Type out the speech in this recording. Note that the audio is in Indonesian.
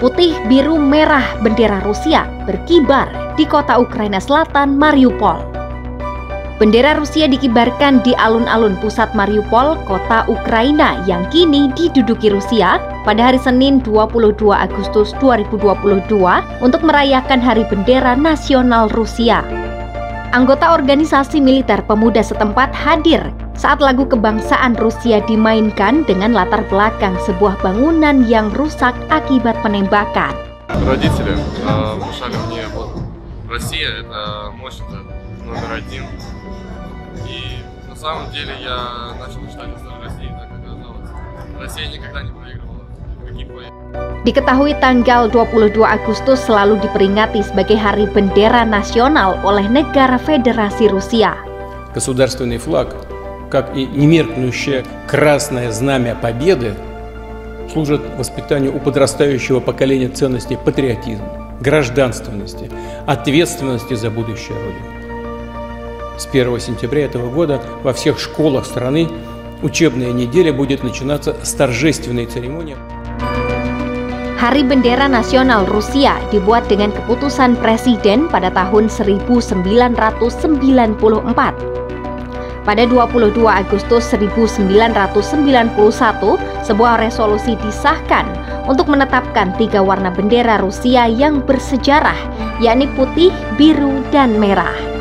Putih, biru, merah bendera Rusia berkibar di kota Ukraina Selatan, Mariupol. Bendera Rusia dikibarkan di alun-alun pusat Mariupol, kota Ukraina yang kini diduduki Rusia pada hari Senin 22 Agustus 2022 untuk merayakan Hari Bendera Nasional Rusia. Anggota organisasi militer pemuda setempat hadir saat lagu kebangsaan Rusia dimainkan dengan latar belakang sebuah bangunan yang rusak akibat penembakan. Родители внушали мне, вот Россия это мощь, это номер один. И на самом деле я начал мечтать о столь России, так оказалось. Россия никогда не проигрывала. Diketahui tanggal 22 Agustus selalu diperingati sebagai Hari Bendera Nasional oleh negara Federasi Rusia. Государственный флаг, как и немеркнущее красное знамя победы, служит воспитанию у подрастающего поколения ценностей патриотизма, гражданственности, ответственности за будущее Родины. С 1 сентября этого года во всех школах страны учебная неделя будет начинаться с торжественной церемонии. Hari Bendera Nasional Rusia dibuat dengan keputusan Presiden pada tahun 1994. Pada 22 Agustus 1991, sebuah resolusi disahkan untuk menetapkan 3 warna bendera Rusia yang bersejarah, yakni putih, biru, dan merah.